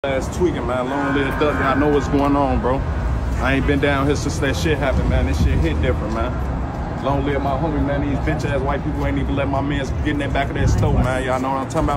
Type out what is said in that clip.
Ass tweaking, man. Long live Duck. I know what's going on, bro. I ain't been down here since that shit happened, man. This shit hit different, man. Long live my homie, man. These bitch ass white people ain't even let my mans get in that back of that store, man. Y'all know what I'm talking about.